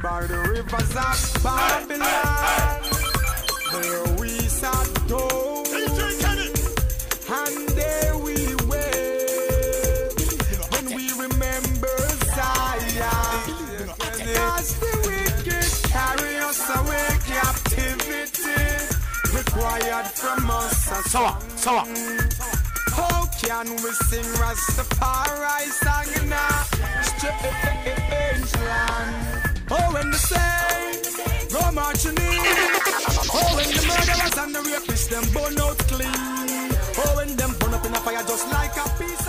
by the rivers of Babylon. There we sat down, and there we wait, when we remember Zion. Cause the wicked carry us away, captivity required from us. Sour. How can we sing Rastafari song in a strange land? Oh, when the saints go marching in. Oh, when the murderers and the rapists them burn out clean. Oh, when them burn up in a fire just like a piece.